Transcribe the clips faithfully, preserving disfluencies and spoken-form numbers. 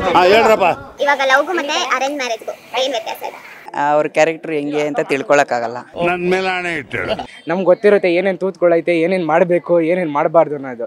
ಹೇಳ್ರಪ್ಪ. ಇವಾಗ ಲವ್ಗೂ ಮತ್ತೆ ಅರೇಂಜ್ ಮ್ಯಾರೇಜ್ಗೂ ಏನ್ ವ್ಯತ್ಯಾಸ ಇದೆ? ಅವ್ರ ಕ್ಯಾರೆಕ್ಟರ್ ಹೆಂಗೆ ಅಂತ ತಿಳ್ಕೊಳಕ್ಕಾಗಲ್ಲ. ನನ್ನ ಮೇಲೆ ಆಣೆ ಇಟ್ಟು ನಮ್ಗೆ ಗೊತ್ತಿರುತ್ತೆ ಏನೇನು ತೂತ್ಕೊಳ್ಳೈತೆ, ಏನೇನು ಮಾಡಬೇಕು, ಏನೇನು ಮಾಡಬಾರ್ದು ಅನ್ನೋದು.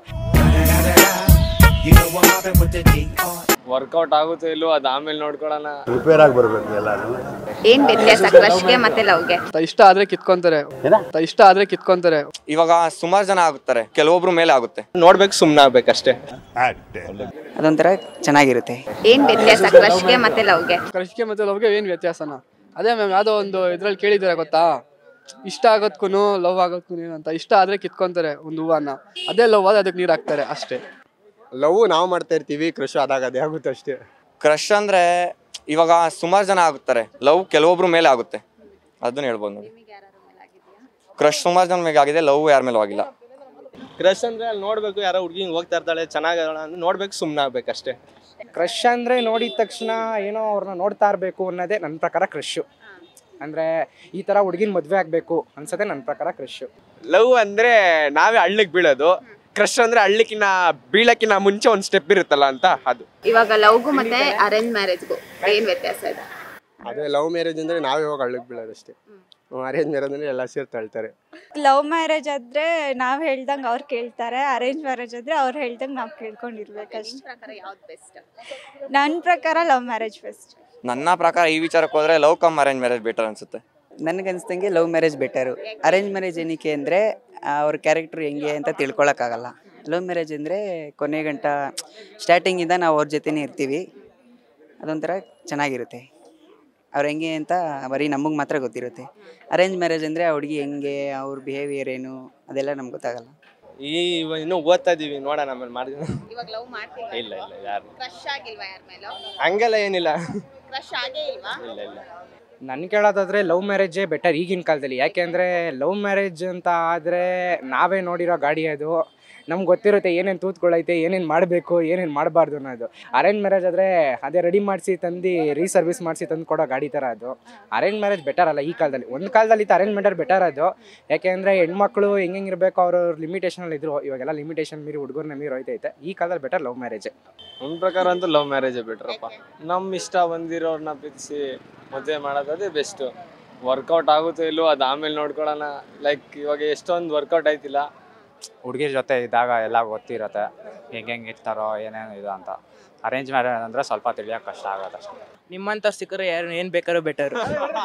ವರ್ಕೌಟ್ ಆಗುತ್ತೋ ಇಲ್ಲೋ ಅದು ಆಮೇಲೆ ನೋಡ್ಕೊಳ್ಳೋಣ. ರಿಪೇರ್ ಆಗಿ ಬರ್ಬೇಕು ಎಲ್ಲಾನು. ಏನ್ ವ್ಯತ್ಯಾಸ ಕ್ರಶ್ಗೆ ಮತ್ತೆ ಲವ್ಗೆ? ಇಷ್ಟ ಆದ್ರೆ ಕಿತ್ಕೊಂತಾರೆ, ಇಷ್ಟ ಆದ್ರೆ ಕಿತ್ಕೊಂತಾರೆ. ಇವಾಗ ಸುಮಾರು ಜನ ಆಗುತ್ತಾರೆ, ಕೆಲವೊಬ್ರು ಮೇಲೆ ಆಗುತ್ತೆ. ನೋಡ್ಬೇಕು, ಸುಮ್ಮನೆ ಆಗ್ಬೇಕಷ್ಟೇ. ಅದೊಂಥರ ಚೆನ್ನಾಗಿರುತ್ತೆ. ಏನ್ ವ್ಯತ್ಯಾಸ ಕ್ರಶ್ಗೆ ಮತ್ತೆ ಲವ್ಗೆ? ಕ್ರಶ್ಗೆ ಮತ್ತೆ ಲವ್ಗೆ ಏನ್ ವ್ಯತ್ಯಾಸನ? ಅದೇ ಮ್ಯಾಮ್ ಯಾವ್ದೋ ಒಂದು ಇದ್ರಲ್ಲಿ ಕೇಳಿದ್ದೀರಾ ಗೊತ್ತಾ, ಇಷ್ಟ ಆಗೋದ್ಕೂ ಲವ್ ಆಗೋದ್ಕೂ ಅಂತ. ಇಷ್ಟ ಆದ್ರೆ ಕಿತ್ಕೊಂತಾರೆ ಒಂದು ಹೂವನ್ನ, ಅದೇ ಲವ್ ಆದ್ರೆ ಅದಕ್ಕೆ ನೀರು ಹಾಕ್ತಾರೆ ಅಷ್ಟೇ. ಲವ್ ನಾವು ಮಾಡ್ತಾ ಇರ್ತೀವಿ, ಕ್ರಶ್ ಆದಾಗ ಅದೇ ಆಗುತ್ತೆ ಅಷ್ಟೇ. ಕ್ರಶ್ ಅಂದ್ರೆ ಇವಾಗ ಸುಮಾರು ಜನ ಆಗುತ್ತಾರೆ, ಲವ್ ಕೆಲವೊಬ್ರು ಮೇಲೆ ಆಗುತ್ತೆ, ಅದನ್ನ ಹೇಳ್ಬೋದು ನೋಡಿ. ಕ್ರಶ್ ಸುಮಾರು ಜನ ಮೇಲೆ ಆಗಿದೆ, ಲವ್ ಯಾರ ಮೇಲೂ ಆಗಿಲ್ಲ. ಕ್ರಶ್ ಅಂದ್ರೆ ಅಲ್ಲಿ ನೋಡ್ಬೇಕು, ಯಾರೋ ಹುಡುಗಿ ಹೋಗ್ತಾ ಇರ್ತಾಳೆ, ಚೆನ್ನಾಗಿದ್ದಾಳ ಅಂದ್ರೆ ನೋಡ್ಬೇಕು, ಸುಮ್ಮನೆ ಆಗ್ಬೇಕಷ್ಟೇ. ಕ್ರಶ್ ಅಂದರೆ ನೋಡಿದ ತಕ್ಷಣ ಏನೋ ಅವ್ರನ್ನ ನೋಡ್ತಾ ಇರಬೇಕು ಅನ್ನೋದೇ ನನ್ನ ಪ್ರಕಾರ ಕ್ರಶ್ಶು. ಅಂದರೆ ಈ ಥರ ಹುಡುಗಿನ ಮದುವೆ ಆಗಬೇಕು ಅನ್ಸೋದೇ ನನ್ನ ಪ್ರಕಾರ ಕ್ರಶ್ಶು. ಲವ್ ಅಂದ್ರೆ ನಾವೇ ಹಳ್ಳಿಗೆ ಬೀಳೋದು, ಕ್ರಶ್ ಅಂದ್ರೆ ಹಳ್ಳಿಕಿನ್ನ ಬೀಳಕ್ಕಿನ್ನ ಮುಂಚೆ ಒಂದು ಸ್ಟೆಪ್ ಇರುತ್ತಲ್ಲ ಅಂತ ಅದು. ಇವಾಗ ಲವ್ಗೂ ಮತ್ತೆ ಅರೇಂಜ್ ಮ್ಯಾರೇಜ್ಗೂ ಏನ್ ವ್ಯತ್ಯಾಸ ಇದೆ? ಅದೇ ಲವ್ ಮ್ಯಾರೇಜ್ ಅಂದ್ರೆ ನಾವೇ ಹೋಗಿ ಹಳ್ಳಿಗೆ ಬೀಳೋದಷ್ಟೇ. ಅರೇಂಜ್ ಮ್ಯಾರೇಜ್ ಅಂದ್ರೆ ಎಲ್ಲ ಸೇರಿ ತಳ್ತಾರೆ. ಲವ್ ಮ್ಯಾರೇಜ್ ಆದ್ರೆ ನಾವ್ ಹೇಳ್ದಂಗೆ ಅವ್ರು ಕೇಳ್ತಾರೆ, ಅರೇಂಜ್ ಮ್ಯಾರೇಜ್ ಆದ್ರೆ ಅವ್ರು ಹೇಳ್ದಂಗೆ ನಾವು ಕೇಳ್ಕೊಂಡಿರ್ಬೇಕಷ್ಟೇ. ನನ್ನ ಪ್ರಕಾರ ಲವ್ ಮ್ಯಾರೇಜ್ ಬೆಸ್ಟ್. ನನ್ನ ಪ್ರಕಾರ ಈ ವಿಚಾರಕ್ಕೆ ಹೋದ್ರೆ love come arrange marriage better ಅನ್ಸುತ್ತೆ. ನನಗನ್ಸ್ದಂಗೆ love marriage better. Arrange marriage ಏನಕ್ಕೆ ಅಂದರೆ ಅವ್ರ ಕ್ಯಾರೆಕ್ಟರ್ ಹೆಂಗೆ ಅಂತ ತಿಳ್ಕೊಳಕ್ಕಾಗಲ್ಲ. ಲವ್ ಮ್ಯಾರೇಜ್ ಅಂದರೆ ಕೊನೆ ಗಂಟ ಸ್ಟಾರ್ಟಿಂಗಿಂದ ನಾವು ಅವ್ರ ಜೊತೆನೇ ಇರ್ತೀವಿ, ಅದೊಂಥರ ಚೆನ್ನಾಗಿರುತ್ತೆ. ಅವ್ರು ಹೆಂಗೆ ಅಂತ ಬರೀ ನಮಗೆ ಮಾತ್ರ ಗೊತ್ತಿರುತ್ತೆ. ಅರೇಂಜ್ ಮ್ಯಾರೇಜ್ ಅಂದರೆ ಆ ಹುಡುಗಿ ಹೆಂಗೆ, ಅವ್ರ ಬಿಹೇವಿಯರ್ ಏನು, ಅದೆಲ್ಲ ನಮ್ಗೆ ಗೊತ್ತಾಗಲ್ಲ. ಈ ಇನ್ನೂ ಓದ್ತಾ ಇದೀವಿ, ನೋಡೋಣ ಆಮೇಲೆ ಮಾಡಿದ್ವಿ. ಇವಾಗ ಲವ್ ಮಾಡ್ತೀವಿ? ಇಲ್ಲ ಇಲ್ಲ, ಯಾರು ಕ್ರಶ್ ಆಗಿಲ್ವಾ ಯಾರ ಮೇಲೆ? ಹಂಗೆಲ್ಲ ಏನಿಲ್ಲ. ಕ್ರಶ್ ಆಗೇ ಇಲ್ವಾ? ಇಲ್ಲ ಇಲ್ಲ. ನನ್ನ ಕೇಳೋದಾದರೆ ಲವ್ ಮ್ಯಾರೇಜೇ ಬೆಟರ್ ಈಗಿನ ಕಾಲದಲ್ಲಿ. ಯಾಕೆಂದರೆ ಲವ್ ಮ್ಯಾರೇಜ್ ಅಂತ ಆದರೆ ನಾವೇ ನೋಡಿರೋ ಗಾಡಿ ಅದು, ನಮ್ಗೆ ಗೊತ್ತಿರುತ್ತೆ ಏನೇನು ತೂತ್ಕೊಳ್ಳೈತೆ, ಏನೇನು ಮಾಡಬೇಕು, ಏನೇನು ಮಾಡಬಾರ್ದು ಅನ್ನೋದು. ಅರೇಂಜ್ ಮ್ಯಾರೇಜ್ ಆದರೆ ಅದೇ ರೆಡಿ ಮಾಡಿಸಿ ತಂದು ರೀಸರ್ವಿಸ್ ಮಾಡಿಸಿ ತಂದು ಕೊಡೋ ಗಾಡಿ ಥರ ಅದು. ಅರೇಂಜ್ ಮ್ಯಾರೇಜ್ ಬೆಟರ್ ಅಲ್ಲ ಈ ಕಾಲದಲ್ಲಿ. ಒಂದು ಕಾಲದಲ್ಲಿ ಇತ್ತು ಅರೇಂಜ್ ಮ್ಯಾರೇಜ್ ಬೆಟರ್ ಅದು. ಯಾಕೆಂದರೆ ಹೆಣ್ಮಕ್ಳು ಹೆಂಗೆ ಹೆಂಗೆ ಇರಬೇಕು ಅವ್ರ ಲಿಮಿಟೇಷನಲ್ಲಿ ಇದ್ರು, ಇವಾಗೆಲ್ಲ ಲಿಮಿಟೇಷನ್ ಮೀರಿ ಹುಡುಗರನ್ನ ಮೀರಿ ಹೋಯ್ತೈತೆ. ಈ ಕಾಲದಲ್ಲಿ ಬೆಟರ್ ಲವ್ ಮ್ಯಾರೇಜೇ. ನನ್ನ ಪ್ರಕಾರ ಅಂತೂ ಲವ್ ಮ್ಯಾರೇಜೇ ಬೆಟ್ರಪ್ಪ. ನಮ್ಮ ಇಷ್ಟ ಬಂದಿರೋರ್ನ ಪ್ರೀತಿಸಿ ಮದುವೆ ಮಾಡೋದೇ ಬೆಸ್ಟು. ವರ್ಕೌಟ್ ಆಗುತ್ತೋ ಇಲ್ಲೋ ಅದು ಆಮೇಲೆ ನೋಡ್ಕೊಳ್ಳೋಣ. ಲೈಕ್ ಇವಾಗ ಎಷ್ಟೊಂದು ವರ್ಕೌಟ್ ಆಯ್ತಿಲ್ಲ. ಹುಡುಗಿರ ಜೊತೆ ಇದ್ದಾಗ ಎಲ್ಲ ಗೊತ್ತಿರುತ್ತೆ ಹೆಂಗೆ ಹೆಂಗೆ ಇರ್ತಾರೋ ಏನೇನು ಇದು ಅಂತ. ಅರೇಂಜ್ ಮ್ಯಾರೇಜ್ ಅಂದರೆ ಸ್ವಲ್ಪ ತಿಳಿಯೋಕೆ ಕಷ್ಟ ಆಗೋದು ಅಷ್ಟೇ. ನಿಮ್ಮಂಥ ಸಿಕ್ಕರೆ ಯಾರು ಏನು ಬೇಕಾದ್ರೂ ಬೆಟರು.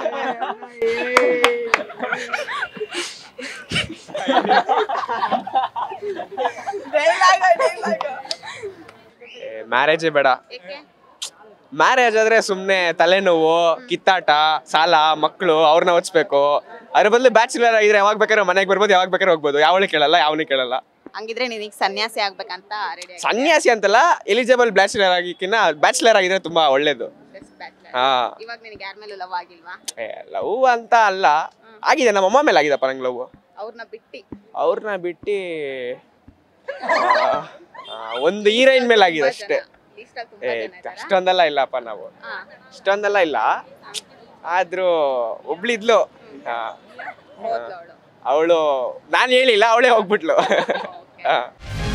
ಮ್ಯಾರೇಜೇ ಬೇಡ. ಮ್ಯಾರೇಜ್ ಆದ್ರೆ ಸುಮ್ಮನೆ ತಲೆನೋವು, ಕಿತ್ತಾಟ, ಸಾಲ, ಮಕ್ಕಳು, ಅವ್ರನ್ನ ಓದಿಸ್ಬೇಕು. ಅದ್ರ ಬದಲು ಬ್ಯಾಚುಲರ್ ಆಗಿದ್ರೆ ಯಾವಾಗ ಬೇಕಾದ್ರೆ ಮನೆಗೆ ಬರ್ಬೋದು, ಯಾವಾಗ ಬೇಕಾದ್ರೆ ಹೋಗ್ಬೋದು, ಯಾವಳು ಕೇಳಲ್ಲ, ಯಾವನು ಕೇಳಲ್ಲ. ಹಂಗಿದ್ರೆ ನೀನೀಗ ಸನ್ಯಾಸಿ ಆಗ್ಬೇಕಂತ ರೆಡಿ? ಸನ್ಯಾಸಿ ಅಂತಲ್ಲ, ಎಲಿಜಿಬಲ್ ಬ್ಯಾಚುಲರ್ ಆಗಿಕ್ಕಿನ್ನ ಬ್ಯಾಚುಲರ್ ಆಗಿದ್ರೆ ತುಂಬಾ ಒಳ್ಳೇದು. ಹಾ, ಇವಾಗ ನಿನಗೆ ಯಾರ ಮೇಲೂ ಲವ್ ಆಗಿಲ್ವಾ? ಲವ್ ಅಂತ ಅಲ್ಲ, ಆಗಿದೆ. ನಮ್ಮ ಅಮ್ಮ ಮೇಲೆ ಆಗಿದಪ್ಪ ನಂಗೆ ಲವ್. ಅವ್ರನ್ನ ಬಿಟ್ಟು ಅವ್ರನ್ನ ಬಿಟ್ಟು ಒಂದು ಹೀರೋಯಿನ್ ಮೇಲೆ ಆಗಿದೆ ಅಷ್ಟೇ. ಏ ಅಷ್ಟೊಂದೆಲ್ಲ ಇಲ್ಲಪ್ಪ, ನಾವು ಅಷ್ಟೊಂದೆಲ್ಲ ಇಲ್ಲ. ಆದ್ರೂ ಒಬ್ಳಿದ್ಲು, ಅವಳು ನಾನು ಹೇಳಿಲ್ಲ, ಅವಳೇ ಹೋಗ್ಬಿಟ್ಲು.